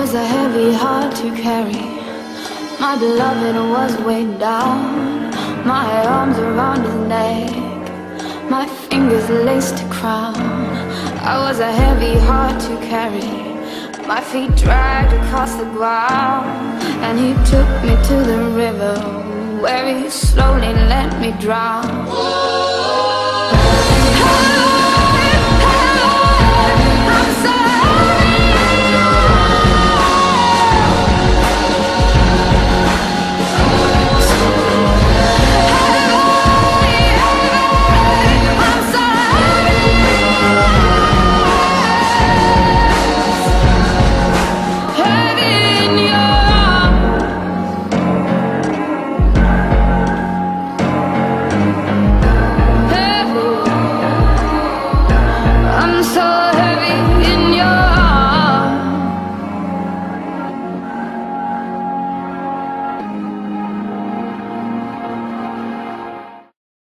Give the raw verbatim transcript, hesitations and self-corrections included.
was a heavy heart to carry. My beloved was weighed down, my arms around his neck, my fingers laced a crown. I was a heavy heart to carry. My feet dragged across the ground, and he took me to the river, where he slowly let me drown.